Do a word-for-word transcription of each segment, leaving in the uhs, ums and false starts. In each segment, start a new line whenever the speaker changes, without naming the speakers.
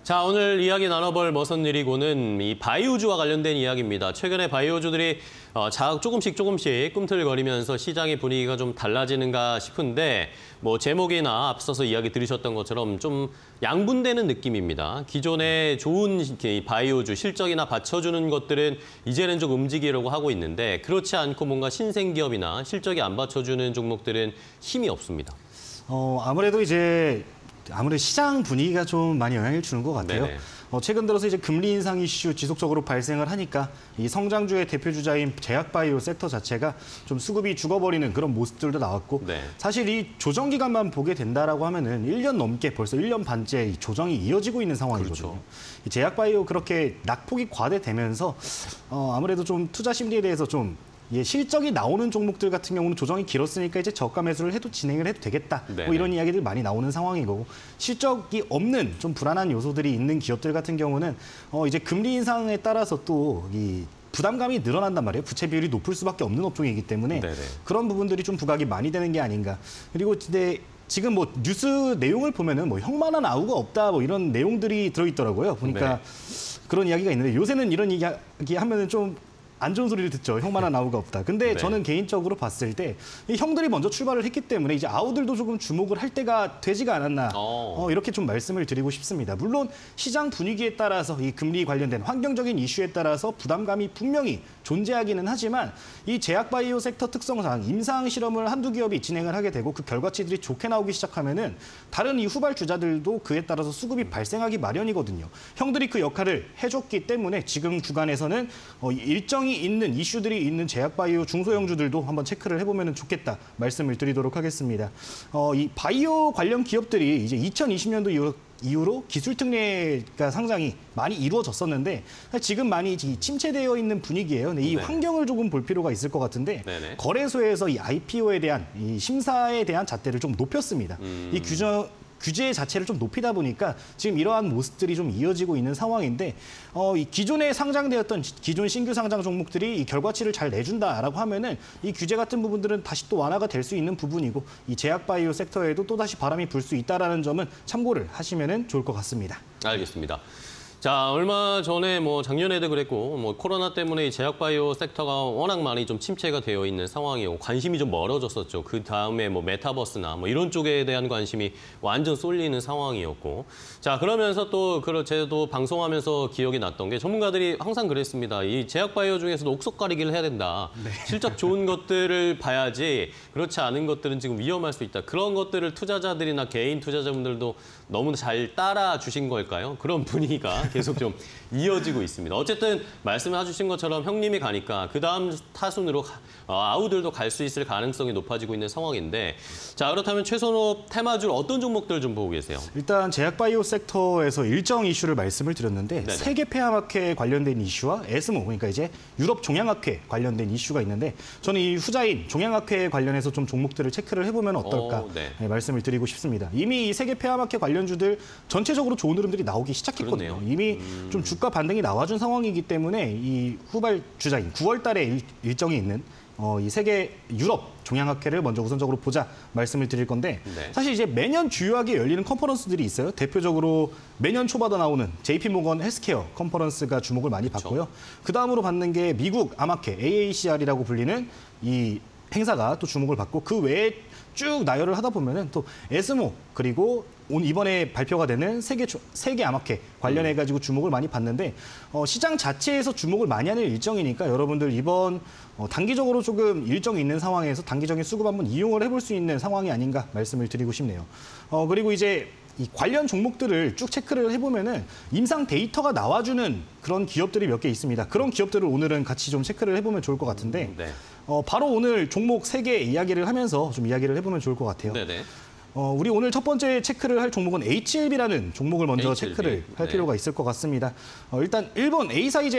자, 오늘 이야기 나눠볼 머선 일이고는 이 바이오주와 관련된 이야기입니다. 최근에 바이오주들이 어, 자, 조금씩 조금씩 꿈틀거리면서 시장의 분위기가 좀 달라지는가 싶은데 뭐 제목이나 앞서서 이야기 들으셨던 것처럼 좀 양분되는 느낌입니다. 기존에 좋은 바이오주, 실적이나 받쳐주는 것들은 이제는 좀 움직이려고 하고 있는데 그렇지 않고 뭔가 신생기업이나 실적이 안 받쳐주는 종목들은 힘이 없습니다.
어, 아무래도 이제 아무래도 시장 분위기가 좀 많이 영향을 주는 것 같아요. 어, 최근 들어서 이제 금리 인상 이슈 지속적으로 발생을 하니까 이 성장주의 대표 주자인 제약바이오 섹터 자체가 좀 수급이 죽어버리는 그런 모습들도 나왔고
네.
사실 이 조정 기간만 보게 된다라고 하면은 일 년 넘게 벌써 일 년 반째 이 조정이 이어지고 있는 상황이거든요. 그렇죠. 이 제약바이오 그렇게 낙폭이 과대되면서 어, 아무래도 좀 투자 심리에 대해서 좀 예, 실적이 나오는 종목들 같은 경우는 조정이 길었으니까 이제 저가 매수를 해도 진행을 해도 되겠다. 뭐 이런 이야기들 많이 나오는 상황이고 실적이 없는 좀 불안한 요소들이 있는 기업들 같은 경우는 어, 이제 금리 인상에 따라서 또 이 부담감이 늘어난단 말이에요. 부채 비율이 높을 수밖에 없는 업종이기 때문에 네네. 그런 부분들이 좀 부각이 많이 되는 게 아닌가. 그리고 이제 지금 뭐 뉴스 내용을 보면은 뭐 형만한 아우가 없다 뭐 이런 내용들이 들어있더라고요. 보니까 네. 그런 이야기가 있는데 요새는 이런 이야기 하면은 좀 안 좋은 소리를 듣죠. 형만한 아우가 없다. 근데 네. 저는 개인적으로 봤을 때 이 형들이 먼저 출발을 했기 때문에 이제 아우들도 조금 주목을 할 때가 되지가 않았나 어, 이렇게 좀 말씀을 드리고 싶습니다. 물론 시장 분위기에 따라서 이 금리 관련된 환경적인 이슈에 따라서 부담감이 분명히 존재하기는 하지만 이 제약바이오 섹터 특성상 임상 실험을 한두 기업이 진행을 하게 되고 그 결과치들이 좋게 나오기 시작하면은 다른 이 후발 주자들도 그에 따라서 수급이 발생하기 마련이거든요. 형들이 그 역할을 해줬기 때문에 지금 구간에서는 어, 일정 있는 이슈들이 있는 제약바이오 중소형주들도 한번 체크를 해보면 좋겠다 말씀을 드리도록 하겠습니다. 어, 이 바이오 관련 기업들이 이제 이천이십 년도 이후, 이후로 기술 특례가 상장이 많이 이루어졌었는데 지금 많이 침체되어 있는 분위기예요. 이 네. 환경을 조금 볼 필요가 있을 것 같은데 네네. 거래소에서 이 아이피오에 대한 이 심사에 대한 잣대를 좀 높였습니다. 음. 이 규정 규제 자체를 좀 높이다 보니까 지금 이러한 모습들이 좀 이어지고 있는 상황인데 어, 이 기존에 상장되었던 기존 신규 상장 종목들이 이 결과치를 잘 내준다라고 하면은 이 규제 같은 부분들은 다시 또 완화가 될 수 있는 부분이고 이 제약바이오 섹터에도 또 다시 바람이 불 수 있다라는 점은 참고를 하시면은 좋을 것 같습니다.
알겠습니다. 자, 얼마 전에 뭐 작년에도 그랬고 뭐 코로나 때문에 이 제약바이오 섹터가 워낙 많이 좀 침체가 되어 있는 상황이고 관심이 좀 멀어졌었죠. 그 다음에 뭐 메타버스나 뭐 이런 쪽에 대한 관심이 완전 쏠리는 상황이었고. 자, 그러면서 또 그렇제도 방송하면서 기억이 났던 게 전문가들이 항상 그랬습니다. 이 제약바이오 중에서도 옥석 가리기를 해야 된다. 네. 실적 좋은 것들을 봐야지 그렇지 않은 것들은 지금 위험할 수 있다. 그런 것들을 투자자들이나 개인 투자자분들도 너무 잘 따라 주신 걸까요? 그런 분위기가 계속 좀 이어지고 있습니다. 어쨌든 말씀해 주신 것처럼 형님이 가니까 그 다음 타순으로 아우들도 갈 수 있을 가능성이 높아지고 있는 상황인데 자, 그렇다면 최선호 테마주 어떤 종목들 좀 보고 계세요?
일단 제약바이오 섹터에서 일정 이슈를 말씀을 드렸는데 네네. 세계 폐암학회 관련된 이슈와 에스모 그러니까 이제 유럽 종양학회 관련된 이슈가 있는데 저는 이 후자인 종양학회 관련해서 좀 종목들을 체크를 해보면 어떨까 오, 네. 네, 말씀을 드리고 싶습니다. 이미 이 세계 폐암학회 관련주들 전체적으로 좋은 흐름들이 나오기 시작했거든요. 그렇네요. 이미 음... 좀 주가 반등이 나와준 상황이기 때문에 이 후발 주자인 구월 달에 일, 일정이 있는 어, 이 세계 유럽 종양학회를 먼저 우선적으로 보자 말씀을 드릴 건데 네. 사실 이제 매년 주요하게 열리는 컨퍼런스들이 있어요. 대표적으로 매년 초마다 나오는 제이피모건 헬스케어 컨퍼런스가 주목을 많이 받고요. 그 다음으로 받는 게 미국 암학회 에이에이씨알이라고 불리는 이 행사가 또 주목을 받고 그 외에 쭉 나열을 하다 보면은 또 에스모 그리고 오늘 이번에 발표가 되는 세계 세계 암학회 관련해 가지고 주목을 많이 받는데 어, 시장 자체에서 주목을 많이 하는 일정이니까 여러분들 이번 어, 단기적으로 조금 일정이 있는 상황에서 단기적인 수급 한번 이용을 해볼 수 있는 상황이 아닌가 말씀을 드리고 싶네요. 어, 그리고 이제 이 관련 종목들을 쭉 체크를 해보면은 임상 데이터가 나와주는 그런 기업들이 몇 개 있습니다. 그런 기업들을 오늘은 같이 좀 체크를 해보면 좋을 것 같은데 네. 어, 바로 오늘 종목 세 개 이야기를 하면서 좀 이야기를 해보면 좋을 것 같아요. 네네. 어, 우리 오늘 첫 번째 체크를 할 종목은 에이치엘비라는 종목을 먼저 에이치엘비. 체크를 할 네. 필요가 있을 것 같습니다. 어, 일단 일본 에이사이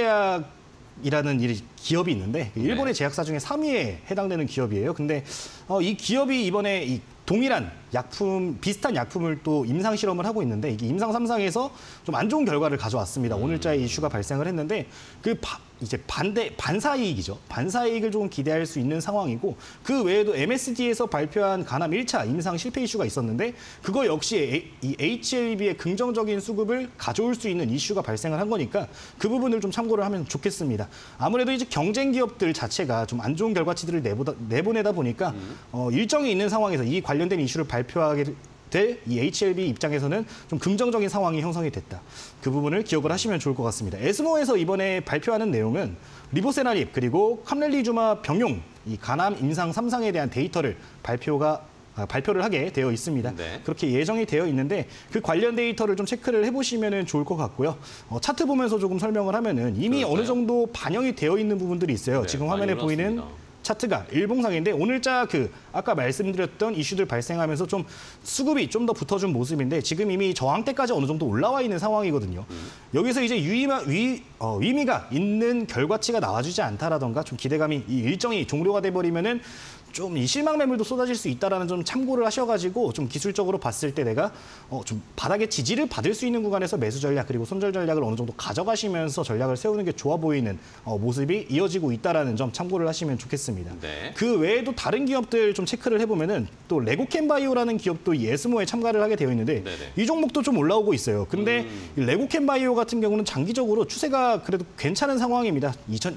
제약이라는 기업이 있는데 일본의 네. 제약사 중에 삼 위에 해당되는 기업이에요. 근데 어, 이 기업이 이번에 이 동일한 약품, 비슷한 약품을 또 임상 실험을 하고 있는데 이게 임상 삼 상에서 좀 안 좋은 결과를 가져왔습니다. 음. 오늘자에 이슈가 발생을 했는데 그 바, 이제 반대 반사이익이죠. 반사이익을 조금 기대할 수 있는 상황이고 그 외에도 엠에스디에서 발표한 간암 일 차 임상 실패 이슈가 있었는데 그거 역시 이 에이치엘비의 긍정적인 수급을 가져올 수 있는 이슈가 발생을 한 거니까 그 부분을 좀 참고를 하면 좋겠습니다. 아무래도 이제 경쟁 기업들 자체가 좀 안 좋은 결과치들을 내보다, 내보내다 보니까 음. 어, 일정이 있는 상황에서 이 관련된 이슈를 발표하게 될 이 에이치엘비 입장에서는 좀 긍정적인 상황이 형성이 됐다. 그 부분을 기억을 하시면 좋을 것 같습니다. 에스모에서 이번에 발표하는 내용은 리보세라립 그리고 캄렐리주마 병용 이 간암 임상 삼 상에 대한 데이터를 발표가 아, 발표를 하게 되어 있습니다. 네. 그렇게 예정이 되어 있는데 그 관련 데이터를 좀 체크를 해보시면 좋을 것 같고요. 어, 차트 보면서 조금 설명을 하면은 이미 그럴까요? 어느 정도 반영이 되어 있는 부분들이 있어요. 네, 지금 화면에 보이는 차트가 일봉상인데 오늘자 그 아까 말씀드렸던 이슈들 발생하면서 좀 수급이 좀 더 붙어준 모습인데 지금 이미 저항대까지 어느 정도 올라와 있는 상황이거든요. 음. 여기서 이제 유의마, 위, 어, 의미가 있는 결과치가 나와주지 않다라던가 좀 기대감이 이 일정이 종료가 돼버리면은 좀 이 실망 매물도 쏟아질 수 있다라는 좀 참고를 하셔가지고 좀 기술적으로 봤을 때 내가 어 좀 바닥에 지지를 받을 수 있는 구간에서 매수 전략 그리고 손절 전략을 어느 정도 가져가시면서 전략을 세우는 게 좋아 보이는 어 모습이 이어지고 있다라는 점 참고를 하시면 좋겠습니다. 네. 그 외에도 다른 기업들 좀 체크를 해보면은 또 레고캔바이오라는 기업도 이 에스모에 참가를 하게 되어 있는데 네네. 이 종목도 좀 올라오고 있어요. 근데 음. 레고캔바이오 같은 경우는 장기적으로 추세가 그래도 괜찮은 상황입니다.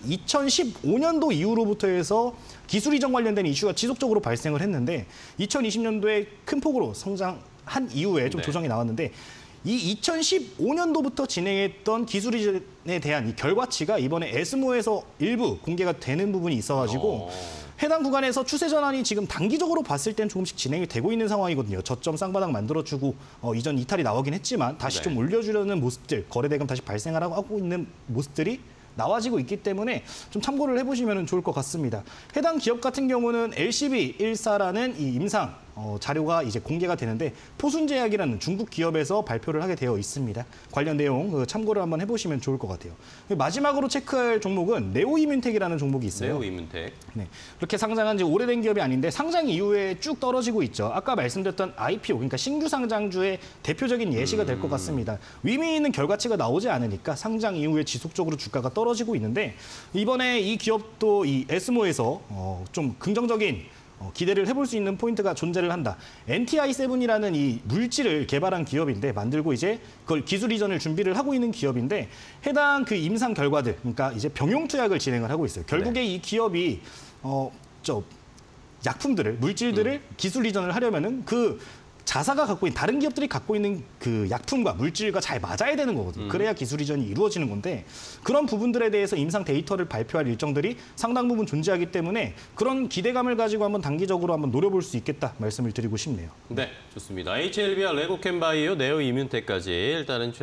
이천십오 년도 이후로부터 해서 기술 이전 관련된 이슈가 지속적으로 발생을 했는데 이천이십 년도에 큰 폭으로 성장한 이후에 좀 네. 조정이 나왔는데 이 이천십오 년도부터 진행했던 기술 이전에 대한 이 결과치가 이번에 에스모에서 일부 공개가 되는 부분이 있어가지고 오. 해당 구간에서 추세 전환이 지금 단기적으로 봤을 땐 조금씩 진행이 되고 있는 상황이거든요. 저점 쌍바닥 만들어주고 어, 이전 이탈이 나오긴 했지만 다시 네. 좀 올려주려는 모습들, 거래대금 다시 발생하라고 하고 있는 모습들이 나와지고 있기 때문에 좀 참고를 해보시면 좋을 것 같습니다. 해당 기업 같은 경우는 엘씨비 일사라는 이 임상 어, 자료가 이제 공개가 되는데 포순제약이라는 중국 기업에서 발표를 하게 되어 있습니다. 관련 내용 그 참고를 한번 해보시면 좋을 것 같아요. 마지막으로 체크할 종목은 네오이뮨텍이라는 종목이 있어요.
네오이뮨텍. 네,
그렇게 상장한 지 오래된 기업이 아닌데 상장 이후에 쭉 떨어지고 있죠. 아까 말씀드렸던 아이피오, 그러니까 신규 상장주의 대표적인 예시가 될 것 같습니다. 의미 있는 결과치가 나오지 않으니까 상장 이후에 지속적으로 주가가 떨어지고 있는데 이번에 이 기업도 이 에스모에서 어, 좀 긍정적인 어, 기대를 해볼 수 있는 포인트가 존재를 한다. 엔티아이 세븐이라는 이 물질을 개발한 기업인데 만들고 이제 그걸 기술 이전을 준비를 하고 있는 기업인데 해당 그 임상 결과들, 그러니까 이제 병용 투약을 진행을 하고 있어요. 결국에 네. 이 기업이 어, 저 약품들을 물질들을 음. 기술 이전을 하려면은 그 자사가 갖고 있는 다른 기업들이 갖고 있는 그 약품과 물질과 잘 맞아야 되는 거거든요. 음. 그래야 기술 이전이 이루어지는 건데 그런 부분들에 대해서 임상 데이터를 발표할 일정들이 상당 부분 존재하기 때문에 그런 기대감을 가지고 한번 단기적으로 한번 노려볼 수 있겠다 말씀을 드리고 싶네요.
네, 좋습니다. 에이치엘비와 레고캔바이오, 네오이뮨텍까지 일단은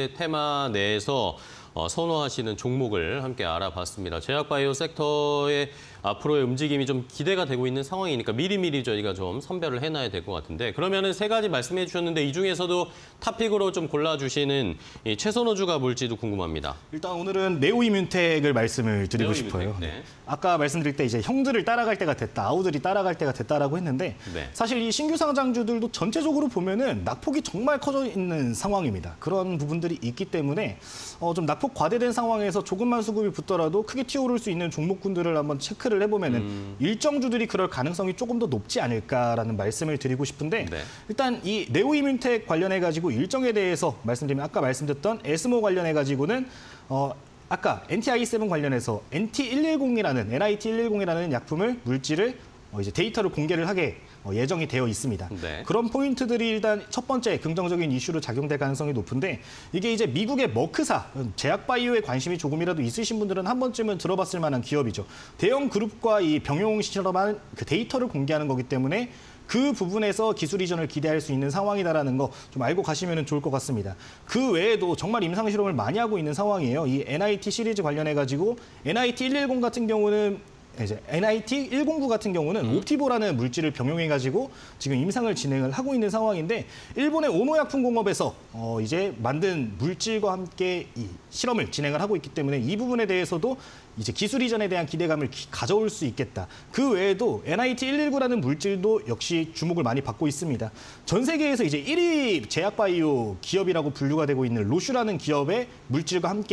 최테마 내에서 어, 선호하시는 종목을 함께 알아봤습니다. 제약바이오 섹터의 앞으로의 움직임이 좀 기대가 되고 있는 상황이니까 미리미리 저희가 좀 선별을 해놔야 될 것 같은데 그러면은 세 가지 말씀해 주셨는데 이 중에서도 탑픽으로 좀 골라주시는 이 최선호주가 뭘지도 궁금합니다.
일단 오늘은 네오이뮨텍을 말씀을 드리고 네오이뮨텍, 싶어요. 네. 아까 말씀드릴 때 이제 형들을 따라갈 때가 됐다, 아우들이 따라갈 때가 됐다라고 했는데 네. 사실 이 신규 상장주들도 전체적으로 보면은 낙폭이 정말 커져 있는 상황입니다. 그런 부분들이 있기 때문에 어, 좀 낙폭 과대된 상황에서 조금만 수급이 붙더라도 크게 튀어오를 수 있는 종목군들을 한번 체크를 해보면은 음. 일정주들이 그럴 가능성이 조금 더 높지 않을까라는 말씀을 드리고 싶은데 네. 일단 이 네오이뮨텍 관련해가지고 일정에 대해서 말씀드리면 아까 말씀드렸던 에스모 관련해가지고는 어, 아까 엔티아이 세븐 관련해서 엔티 백십이라는 엔아이티 백십이라는 약품을 물질을 어, 이제 데이터를 공개를 하게 어, 예정이 되어 있습니다. 네. 그런 포인트들이 일단 첫 번째 긍정적인 이슈로 작용될 가능성이 높은데 이게 이제 미국의 머크사, 제약바이오에 관심이 조금이라도 있으신 분들은 한 번쯤은 들어봤을 만한 기업이죠. 대형 그룹과 이 병용 실험한 그 데이터를 공개하는 거기 때문에 그 부분에서 기술 이전을 기대할 수 있는 상황이다라는 거 좀 알고 가시면 좋을 것 같습니다. 그 외에도 정말 임상 실험을 많이 하고 있는 상황이에요. 이 엔아이티 시리즈 관련해가지고 엔아이티 백십 같은 경우는 이제 엔아이티 백구 같은 경우는 음. 옵티보라는 물질을 병용해가지고 지금 임상을 진행을 하고 있는 상황인데 일본의 오노약품공업에서 어 이제 만든 물질과 함께 이 실험을 진행을 하고 있기 때문에 이 부분에 대해서도 이제 기술 이전에 대한 기대감을 기, 가져올 수 있겠다. 그 외에도 엔아이티 백십구라는 물질도 역시 주목을 많이 받고 있습니다. 전 세계에서 이제 일 위 제약바이오 기업이라고 분류가 되고 있는 로슈라는 기업의 물질과 함께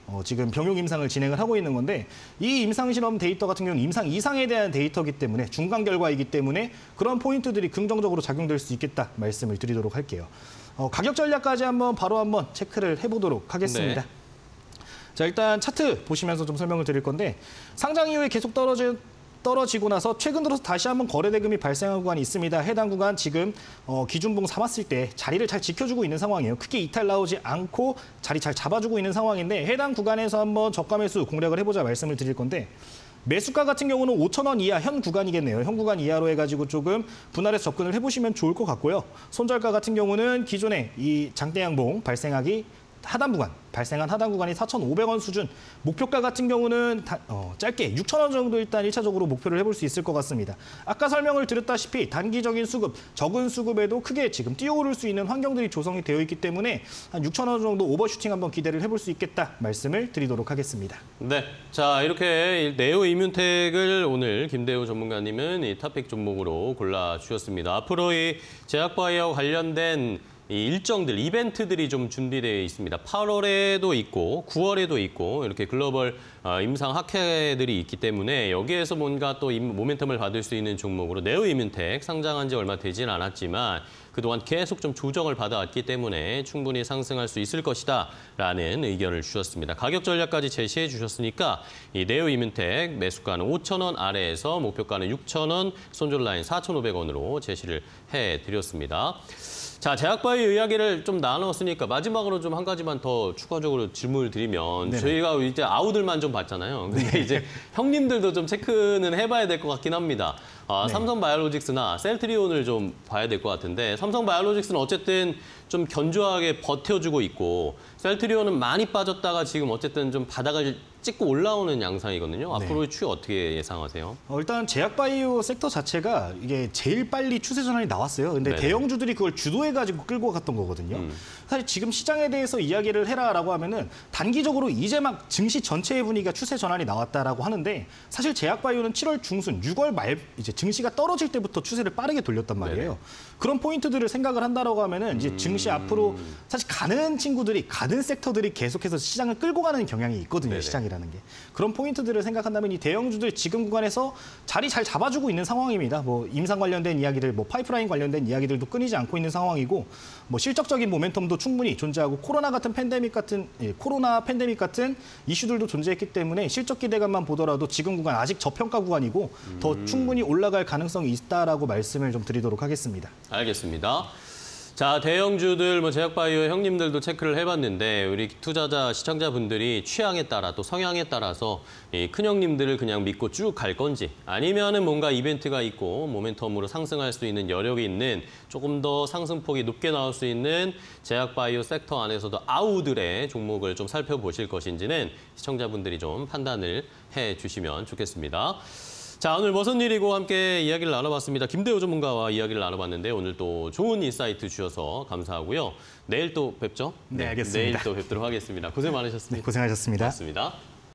어, 지금 병용 임상을 진행을 하고 있는 건데 이 임상 실험 데이터 같은 경우는 임상 이상에 대한 데이터이기 때문에 중간 결과이기 때문에 그런 포인트들이 긍정적으로 작용될 수 있겠다 말씀을 드리도록 할게요. 어, 가격 전략까지 한번 바로 한번 체크를 해보도록 하겠습니다.
네.
자, 일단 차트 보시면서 좀 설명을 드릴 건데 상장 이후에 계속 떨어진 떨어지고 나서 최근 들어서 다시 한번 거래 대금이 발생한 구간이 있습니다. 해당 구간 지금 어, 기준봉 삼았을 때 자리를 잘 지켜주고 있는 상황이에요. 크게 이탈 나오지 않고 자리 잘 잡아주고 있는 상황인데 해당 구간에서 한번 저가 매수 공략을 해보자 말씀을 드릴 건데 매수가 같은 경우는 오천 원 이하 현 구간이겠네요. 현 구간 이하로 해가지고 조금 분할해서 접근을 해보시면 좋을 것 같고요. 손절가 같은 경우는 기존에 이 장대양봉 발생하기 하단 구간, 발생한 하단 구간이 사천오백 원 수준, 목표가 같은 경우는 다, 어, 짧게 육천 원 정도 일단 일차적으로 목표를 해볼 수 있을 것 같습니다. 아까 설명을 드렸다시피 단기적인 수급, 적은 수급에도 크게 지금 뛰어오를 수 있는 환경들이 조성이 되어 있기 때문에 한 육천 원 정도 오버슈팅 한번 기대를 해볼 수 있겠다 말씀을 드리도록 하겠습니다.
네, 자 이렇게 네오 이뮨텍을 오늘 김대우 전문가님은 이 탑픽 종목으로 골라주셨습니다. 앞으로 이 제약바이오 관련된 이 일정들, 이벤트들이 좀 준비되어 있습니다. 팔월에도 있고 구월에도 있고 이렇게 글로벌 임상 학회들이 있기 때문에 여기에서 뭔가 또 모멘텀을 받을 수 있는 종목으로 네오 이뮨텍 상장한 지 얼마 되진 않았지만 그동안 계속 좀 조정을 받아왔기 때문에 충분히 상승할 수 있을 것이다라는 의견을 주셨습니다. 가격 전략까지 제시해 주셨으니까 이 네오 이뮨텍 매수가는 오천 원 아래에서 목표가는 육천 원, 손절 라인 사천오백 원으로 제시를 해드렸습니다. 자, 제약바이오 이야기를 좀 나눴으니까 마지막으로 좀 한 가지만 더 추가적으로 질문을 드리면 네네. 저희가 이제 아우들만 좀 봤잖아요. 근데 네. 이제 형님들도 좀 체크는 해봐야 될 것 같긴 합니다. 아, 네. 삼성바이오로직스나 셀트리온을 좀 봐야 될 것 같은데 삼성바이오로직스는 어쨌든 좀 견조하게 버텨주고 있고 셀트리온은 많이 빠졌다가 지금 어쨌든 좀 바닥을 찍고 올라오는 양상이거든요. 앞으로의 네. 추이 어떻게 예상하세요?
어, 일단 제약바이오 섹터 자체가 이게 제일 빨리 추세 전환이 나왔어요. 근데 네네. 대형주들이 그걸 주도해가지고 끌고 갔던 거거든요. 음. 사실 지금 시장에 대해서 이야기를 해라라고 하면은 단기적으로 이제 막 증시 전체의 분위기가 추세 전환이 나왔다라고 하는데 사실 제약바이오는 칠월 중순, 유월 말 이제 증시가 떨어질 때부터 추세를 빠르게 돌렸단 말이에요. 네네. 그런 포인트들을 생각을 한다라고 하면은 이제 증시 음... 앞으로 사실 가는 친구들이 가는 섹터들이 계속해서 시장을 끌고 가는 경향이 있거든요. 네네. 시장이라는 게. 그런 포인트들을 생각한다면 이 대형주들 지금 구간에서 자리 잘 잡아주고 있는 상황입니다. 뭐 임상 관련된 이야기들, 뭐 파이프라인 관련된 이야기들도 끊이지 않고 있는 상황이고 뭐 실적적인 모멘텀도 충분히 존재하고 코로나 같은 팬데믹 같은 예, 코로나 팬데믹 같은 이슈들도 존재했기 때문에 실적 기대감만 보더라도 지금 구간 아직 저평가 구간이고 음... 더 충분히 올라갈 가능성이 있다라고 말씀을 좀 드리도록 하겠습니다.
알겠습니다. 자, 대형주들, 뭐 제약바이오 형님들도 체크를 해봤는데 우리 투자자, 시청자분들이 취향에 따라 또 성향에 따라서 이 큰형님들을 그냥 믿고 쭉 갈 건지 아니면은 뭔가 이벤트가 있고 모멘텀으로 상승할 수 있는 여력이 있는 조금 더 상승폭이 높게 나올 수 있는 제약바이오 섹터 안에서도 아우들의 종목을 좀 살펴보실 것인지는 시청자분들이 좀 판단을 해주시면 좋겠습니다. 자, 오늘 무슨 일이고 함께 이야기를 나눠봤습니다. 김대우 전문가와 이야기를 나눠봤는데 오늘 또 좋은 인사이트 주셔서 감사하고요. 내일 또 뵙죠?
네, 알겠습니다.
내일 또 뵙도록 하겠습니다. 고생 많으셨습니다.
네, 고생하셨습니다.
고맙습니다.